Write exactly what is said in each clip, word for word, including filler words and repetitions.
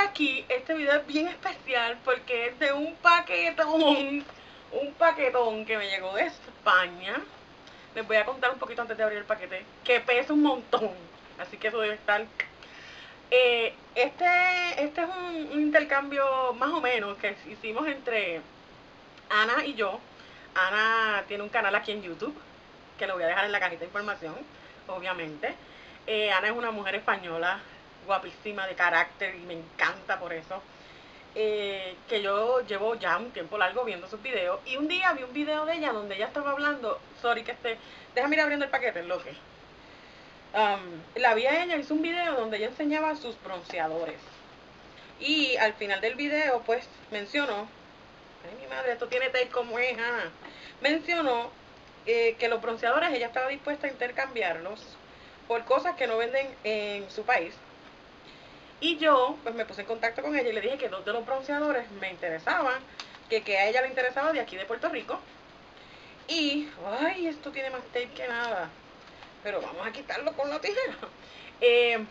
aquí, este video es bien especial porque es de un paquetón, un paquetón que me llegó de España. Les voy a contar un poquito antes de abrir el paquete, que pesa un montón, así que eso debe estar... Eh, este, este es un, un intercambio más o menos que hicimos entre Ana y yo. Ana tiene un canal aquí en YouTube, que lo voy a dejar en la cajita de información, obviamente. Eh, Ana es una mujer española, guapísima, de carácter, y me encanta por eso. Eh, que yo llevo ya un tiempo largo viendo sus videos, y un día vi un video de ella donde ella estaba hablando, sorry que esté, déjame ir abriendo el paquete, lo que... Um, la vi a ella, hizo un video donde ella enseñaba sus bronceadores. Y al final del video, pues, mencionó, ay mi madre, esto tiene tape como es, ah. Mencionó eh, que los bronceadores ella estaba dispuesta a intercambiarlos por cosas que no venden en su país. Y yo, pues me puse en contacto con ella y le dije que dos de los bronceadores me interesaban, que, que a ella le interesaba de aquí de Puerto Rico. Y, ay, esto tiene más tape que nada. Pero vamos a quitarlo con la tijera. Eh,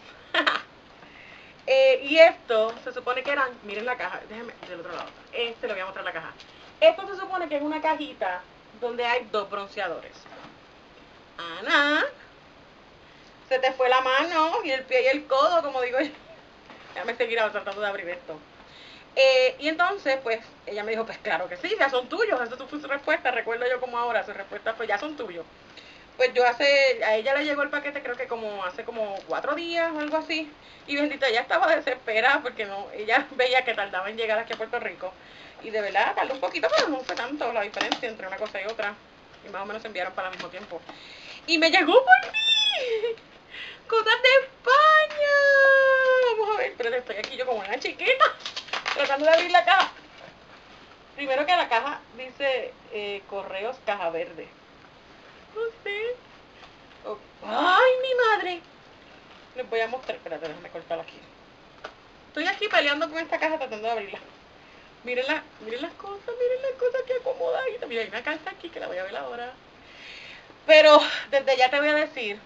eh, y esto se supone que eran, miren la caja, déjenme del otro lado. Este le voy a mostrar la caja. Esto se supone que es una cajita donde hay dos bronceadores. Ana, se te fue la mano y el pie y el codo, como digo yo. Déjame seguir tratando de abrir esto. Eh, y entonces, pues, ella me dijo, pues claro que sí, ya son tuyos. Esa fue su respuesta, recuerdo yo como ahora, su respuesta fue, ya son tuyos. Pues yo hace, a ella le llegó el paquete creo que como hace como cuatro días o algo así. Y bendita, ella estaba desesperada porque no, ella veía que tardaba en llegar aquí a Puerto Rico. Y de verdad tardó un poquito, pero no fue tanto la diferencia entre una cosa y otra. Y más o menos se enviaron para el mismo tiempo. Y me llegó por mí. Cosas de España. Vamos a ver, pero estoy aquí yo como una chiquita tratando de abrir la caja. Primero que la caja dice eh, Correos Caja Verde. No sé. Oh, ¡ay, mi madre! Les voy a mostrar. Espérate, déjame cortarla aquí. Estoy aquí peleando con esta caja tratando de abrirla. Miren, la, miren las cosas, miren las cosas que acomodaditas. Mira, hay una carta aquí que la voy a ver ahora. Pero desde ya te voy a decir,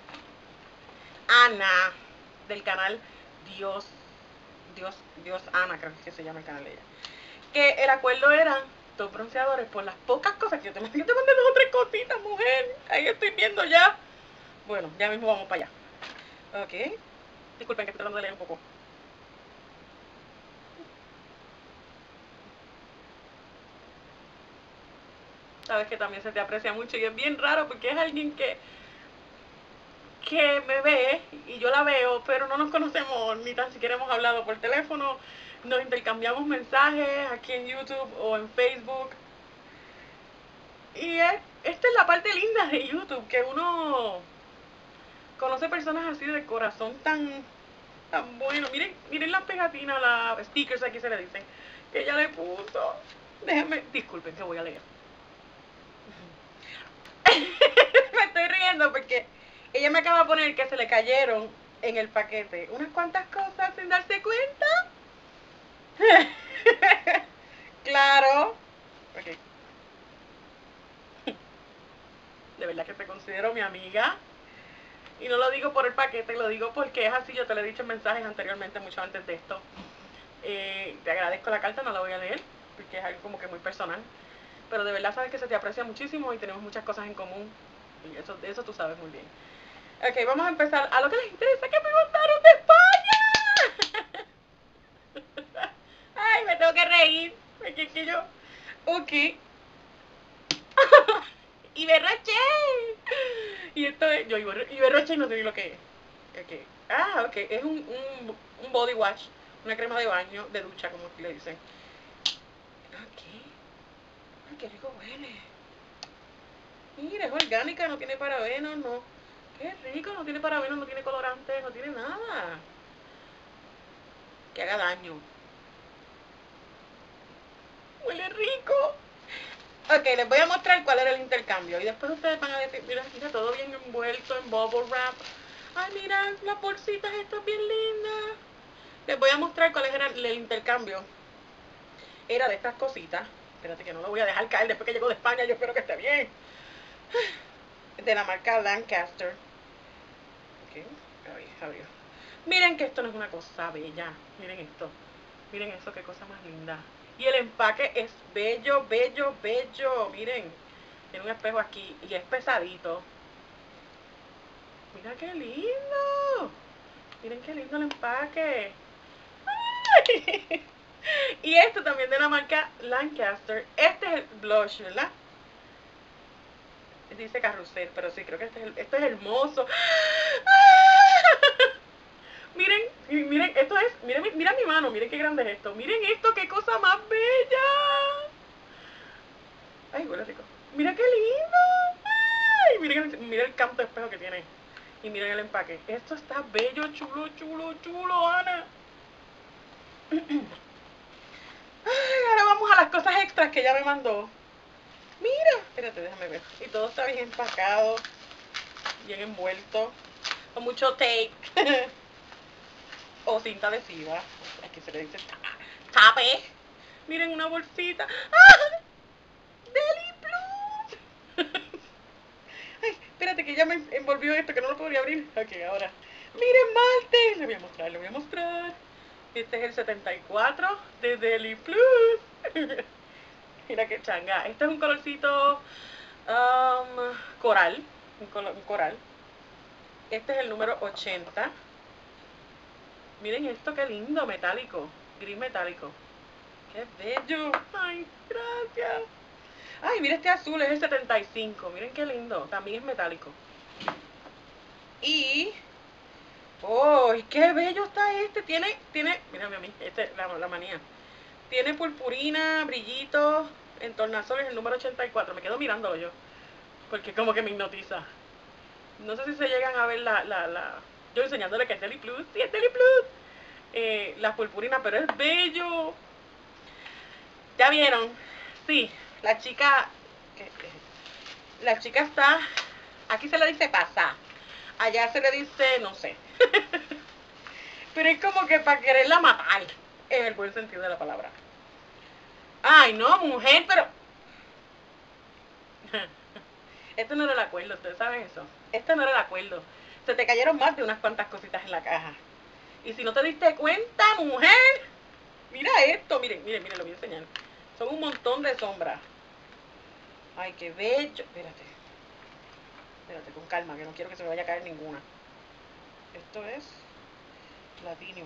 Ana, del canal Dios, Dios, Dios Ana, creo que se llama el canal de ella, que el acuerdo eran dos bronceadores por las pocas cosas que yo te mandé. Yo te mandé dos o tres cositas, mujer. Ahí estoy viendo ya. Bueno, ya mismo vamos para allá. Ok. Disculpen que estoy tratando de leer un poco. Sabes que también se te aprecia mucho y es bien raro porque es alguien que que me ve y yo la veo, pero no nos conocemos, ni tan siquiera hemos hablado por teléfono, nos intercambiamos mensajes aquí en YouTube o en Facebook. Y es, esta es la parte linda de YouTube, que uno conoce personas así de corazón tan, tan bueno. Miren, miren las pegatinas, las stickers aquí se le dicen, que ella le puso. Déjenme, disculpen que voy a leer. Me estoy riendo porque ella me acaba de poner que se le cayeron en el paquete unas cuantas cosas sin darse cuenta. Claro. Okay. De verdad que te considero mi amiga. Y no lo digo por el paquete, lo digo porque es así. Yo te lo he dicho en mensajes anteriormente, mucho antes de esto. Eh, te agradezco la carta, no la voy a leer porque es algo como que muy personal. Pero de verdad sabes que se te aprecia muchísimo y tenemos muchas cosas en común. Y eso, de eso tú sabes muy bien. Ok, vamos a empezar a lo que les interesa, que me mandaron de España. Ay, me tengo que reír. Porque es que yo... Ok. Iberroche. Y esto es... Yo Iberroche y no sé ni lo que es. Ok. Ah, ok. Es un, un, un body wash. Una crema de baño, de ducha, como le dicen. Ok. Ay, qué rico huele. Mira, es orgánica, no tiene parabenos, no. Qué rico, no tiene parabenos, no tiene colorantes, no tiene nada que haga daño. Huele rico. Ok, les voy a mostrar cuál era el intercambio. Y después ustedes van a decir, mira, mira, todo bien envuelto en bubble wrap. Ay, mira, las bolsitas estas bien lindas. Les voy a mostrar cuál era el intercambio. Era de estas cositas. Espérate que no lo voy a dejar caer después que llegó de España. Yo espero que esté bien. De la marca Lancaster. Ok, abrió. Miren que esto no es una cosa bella. Miren esto. Miren eso, qué cosa más linda. Y el empaque es bello, bello, bello. Miren, tiene un espejo aquí y es pesadito. Mira qué lindo. Miren qué lindo el empaque. ¡Ay! Y esto también de la marca Lancaster. Este es el blush, ¿verdad? Dice carrusel, pero sí, creo que este es, el, este es hermoso. Miren, miren, esto es, miren, mira mi mano, miren qué grande es esto. Miren esto, qué cosa más bella. Ay, huele rico. Mira qué lindo. Ay, miren, miren el canto de espejo que tiene. Y miren el empaque. Esto está bello, chulo, chulo, chulo, Ana. Ay, ahora vamos a las cosas extras que ella me mandó. Mira, espérate, déjame ver. Y todo está bien empacado, bien envuelto, con mucho tape o cinta adhesiva. Aquí se le dice tape. Miren, una bolsita. ¡Ah! Deli Plus. Ay, espérate que ya me envolvió esto, que no lo podría abrir. Ok, ahora. Miren, malte. Le voy a mostrar, le voy a mostrar. Este es el setenta y cuatro de Deli Plus. Mira qué changa. Este es un colorcito um, coral. Un, color, un coral. Este es el número ochenta. Miren esto, qué lindo, metálico. Gris metálico. Qué bello. Ay, gracias. Ay, mira este azul, es el setenta y cinco. Miren qué lindo. También es metálico. Y... ¡ay, qué bello está este! Tiene, tiene, mírame a mí, este, la, la manía. Tiene purpurina, brillitos, en tornasol, es el número ochenta y cuatro. Me quedo mirándolo yo, porque como que me hipnotiza. No sé si se llegan a ver la, la, la... yo enseñándole que es Deli Plus. Sí, es Deli Plus. Eh, la purpurina, pero es bello. ¿Ya vieron? Sí, la chica... La chica está... Aquí se le dice pasa. Allá se le dice, no sé. Pero es como que para quererla matar, en el buen sentido de la palabra. Ay, no, mujer, pero... Esto no era el acuerdo, ustedes saben eso. Esto no era el acuerdo. Se te cayeron más de unas cuantas cositas en la caja. Y si no te diste cuenta, mujer, mira esto, miren, miren, miren, lo voy a enseñar. Son un montón de sombras. Ay, qué bello. Espérate. Espérate, con calma, que no quiero que se me vaya a caer ninguna. Esto es Platinum.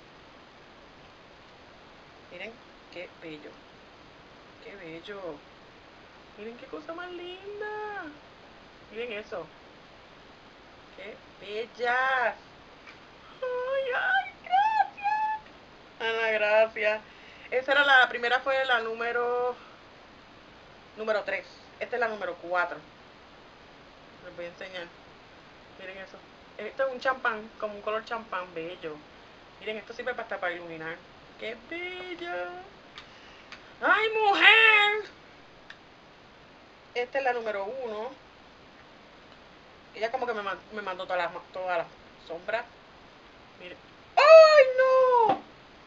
Miren, qué bello. Qué bello. Miren qué cosa más linda. Miren eso. Qué bellas. Ay, ay, gracias. Ana, gracias. Esa era la primera, fue la número número tres. Esta es la número cuatro. Les voy a enseñar. Miren eso. Esto es un champán, como un color champán bello. Miren, esto sirve hasta para iluminar. ¡Qué bella! ¡Ay, mujer! Esta es la número uno. Ella como que me, me mandó todas las, todas las sombras. Miren. ¡Ay, no!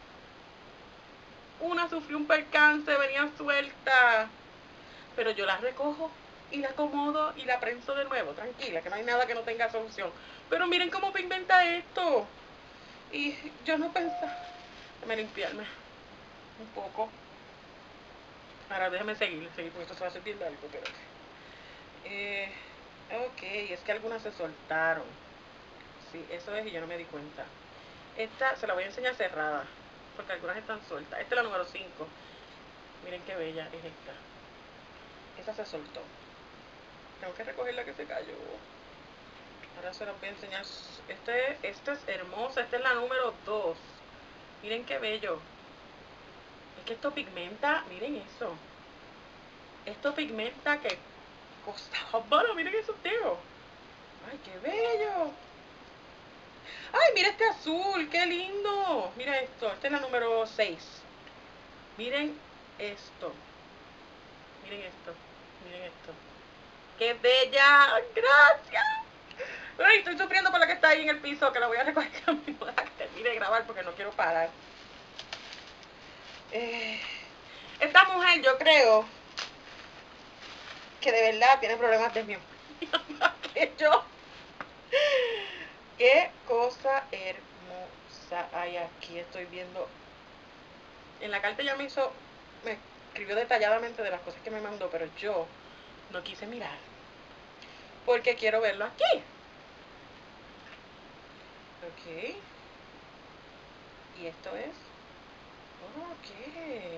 Una sufrió un percance, venía suelta. Pero yo la recojo y la acomodo y la prenso de nuevo. Tranquila, que no hay nada que no tenga solución. Pero miren cómo pigmenta esto. Y yo no pensaba... Déjame limpiarme un poco. Ahora déjame seguir, seguir, porque esto se va a hacer bien largo, pero... Eh, ok, es que algunas se soltaron. Sí, eso es y yo no me di cuenta. Esta se la voy a enseñar cerrada, porque algunas están sueltas. Esta es la número cinco. Miren qué bella es esta. Esta se soltó. Tengo que recoger la que se cayó. Ahora se la voy a enseñar. Este, esta es hermosa. Esta es la número dos. Miren qué bello. Es que esto pigmenta. Miren eso. Esto pigmenta que cosa bueno, miren esos dedos. Ay, qué bello. Ay, mira este azul, qué lindo. Mira esto, esta es la número seis. Miren esto. Miren esto. Miren esto. ¡Qué bella! ¡Gracias! Ay, estoy sufriendo por la que está ahí en el piso, que la voy a recoger cuando termine de grabar porque no quiero parar. Eh, esta mujer, yo creo que de verdad tiene problemas de miedo. Que yo. Qué cosa hermosa hay aquí. Estoy viendo. En la carta ya me hizo, me escribió detalladamente de las cosas que me mandó, pero yo no quise mirar porque quiero verlo aquí. Ok. Y esto es. Ok.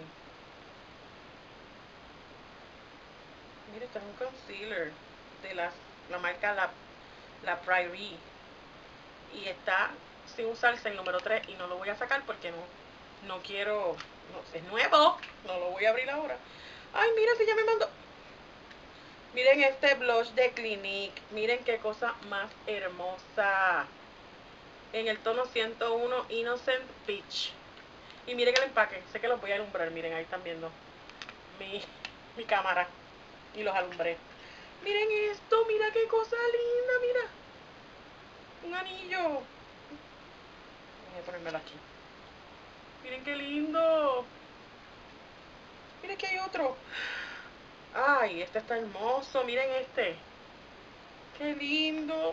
Mira, esto es un concealer de las, la marca La, la Prairie. Y está sin usarse el número tres y no lo voy a sacar porque no, no quiero, no, es nuevo, no lo voy a abrir ahora. Ay, mira, si ya me mandó. Miren este blush de Clinique, miren qué cosa más hermosa. En el tono ciento uno Innocent Peach. Y miren el empaque, sé que los voy a alumbrar, miren, ahí están viendo mi, mi cámara. Y los alumbré. Miren esto, mira qué cosa linda, mira. Un anillo. Voy a ponérmelo aquí. Miren qué lindo. Miren que hay otro. Ay, este está hermoso. Miren este. Qué lindo.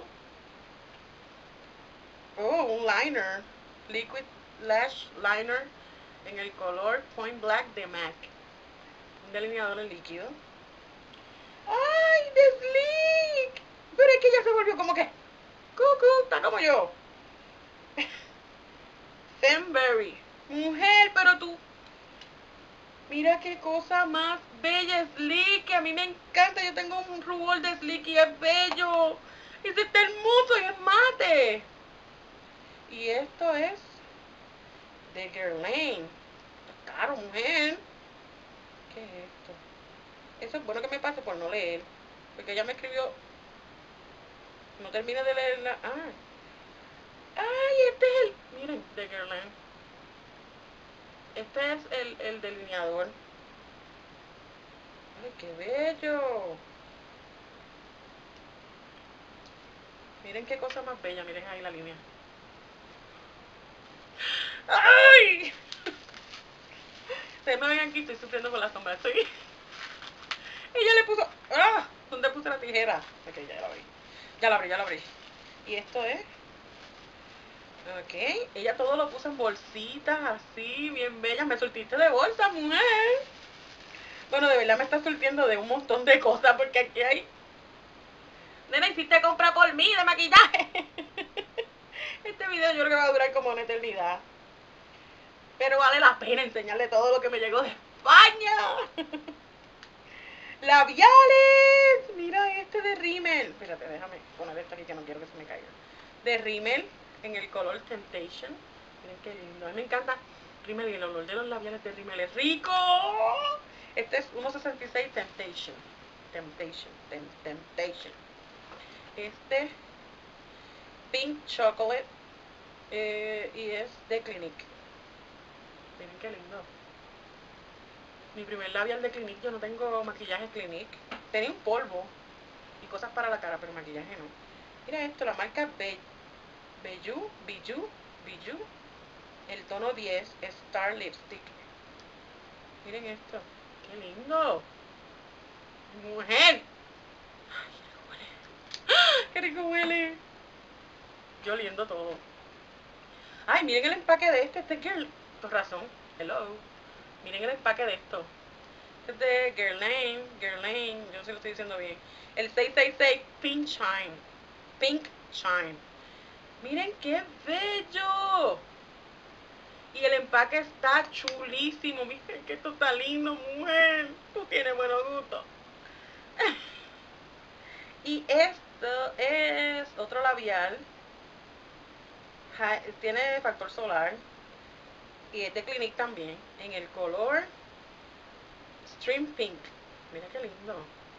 Oh, un liner. Liquid Lash Liner en el color Point Black de MAC. Un delineador en líquido. ¡Ay, de Sleek! Pero es que ya se volvió como que... Cucu, está como yo. Femberry. Mujer, pero tú... Mira qué cosa más bella, Sleek, que a mí me encanta. Yo tengo un rubor de Sleek y es bello. Y está hermoso y es mate. Y esto es de Guerlain. Está caro, mujer. ¿Qué es esto? Eso es bueno que me pase por no leer. Porque ella me escribió. No termine de leerla. Ah. Ay, este es el. Miren, de Guerlain. Este es el, el delineador. Ay, qué bello. Miren qué cosa más bella. Miren ahí la línea. ¡Ay! Ustedes me ven aquí, estoy sufriendo con la sombra. Estoy. Ella le puso. ¡Ah! ¿Dónde puse la tijera? Ok, ya la abrí. Ya la abrí, ya la abrí. Y esto es. Ok, ella todo lo puso en bolsitas así, bien bellas. Me surtiste de bolsa, mujer. Bueno, de verdad me está surtiendo de un montón de cosas porque aquí hay. Nena, hiciste compra por mí de maquillaje. Este video yo creo que va a durar como una eternidad. Pero vale la pena enseñarle todo lo que me llegó de España. Labiales. Mira este de Rimmel. Espérate, déjame poner esto aquí que no quiero que se me caiga. De Rimmel en el color Temptation. Miren qué lindo. A mí me encanta Rimmel y el olor de los labiales de Rimmel es rico. Este es uno sesenta y seis Temptation. Temptation. Tem Temptation. Este Pink Chocolate. Eh, y es de Clinique. Miren qué lindo. Mi primer labial de Clinique, yo no tengo maquillaje Clinique. Tenía un polvo y cosas para la cara, pero maquillaje no. Mira esto, la marca Be Bejou, Bijou, Bijou. El tono diez, Star Lipstick. Miren esto, qué lindo. Mujer. Ay, qué rico huele. ¡Ah! Qué rico huele. Yo oliendo todo. Ay, miren el empaque de este, este girl. Por razón, hello. Miren el empaque de esto. Este es de Guerlain, Guerlain, yo no sé si lo estoy diciendo bien. El seiscientos sesenta y seis Pink Shine. Pink Shine. Miren qué bello. Y el empaque está chulísimo. Miren que esto está lindo, mujer. Tú tienes buenos gustos. Y esto es otro labial. Tiene factor solar. Y es de Clinique también. En el color Stream Pink. Mira qué lindo.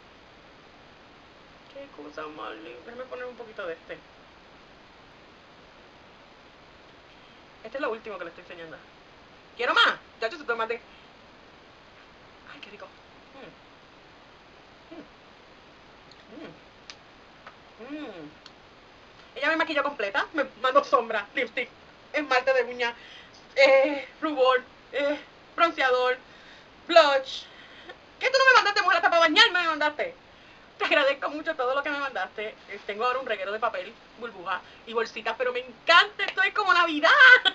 Qué cosa más linda. Déjame poner un poquito de este. Este es lo último que le estoy enseñando. ¿Quiero más? Ya yo se tomate. Ay, qué rico. Mm. Mm. Mm. Ella me maquilló completa. Me mandó sombra, lipstick, esmalte de uña, eh, rubor, eh, bronceador, blush. ¿Qué tú no me mandaste, mujer? Hasta para bañarme me mandaste. te agradezco mucho todo lo que me mandaste. Tengo ahora un reguero de papel, burbuja y bolsitas, pero me encanta, esto es como Navidad.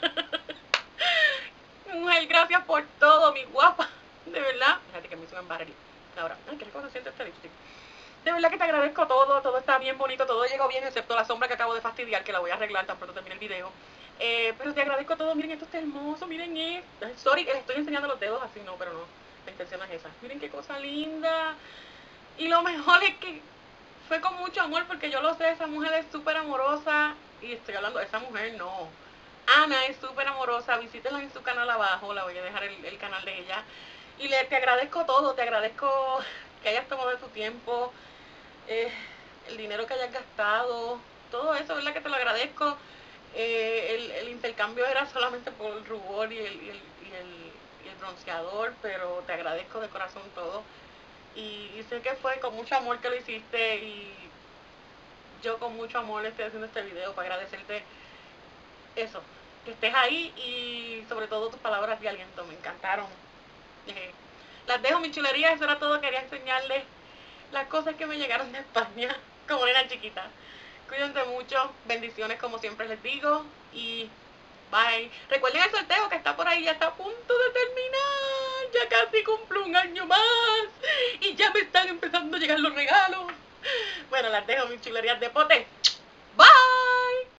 Mujer, gracias por todo, mi guapa. De verdad. Fíjate que me hizo un embarril. Ahora, ay, qué rico se siente este lipstick. De verdad que te agradezco todo, todo está bien bonito, todo llegó bien, excepto la sombra que acabo de fastidiar, que la voy a arreglar tan pronto termine el video. Eh, pero te agradezco todo, miren, esto está hermoso, miren esto. Sorry, les estoy enseñando los dedos así, no, pero no, la intención es esa. Miren qué cosa linda. Y lo mejor es que fue con mucho amor, porque yo lo sé, esa mujer es súper amorosa, y estoy hablando de esa mujer, no. Ana es súper amorosa, visítenla en su canal abajo, la voy a dejar el, el canal de ella. Y le, te agradezco todo, te agradezco que hayas tomado tu tiempo, eh, el dinero que hayas gastado, todo eso, ¿verdad? Que te lo agradezco. Eh, el, el intercambio era solamente por el rubor y el, y, el, y, el, y el bronceador, pero te agradezco de corazón todo. Y, y sé que fue con mucho amor que lo hiciste, y yo con mucho amor estoy haciendo este video para agradecerte eso, que estés ahí, y sobre todo tus palabras de aliento, me encantaron. Eh, las dejo, mi chulería, eso era todo, quería enseñarles las cosas que me llegaron de España como nena chiquita. Cuídense mucho, bendiciones como siempre les digo, y bye. Recuerden el sorteo que está por ahí, ya está a punto de terminar, ya casi cumplo un año más y ya me están empezando a llegar los regalos. Bueno, las dejo, mis chulerías de pote. Bye.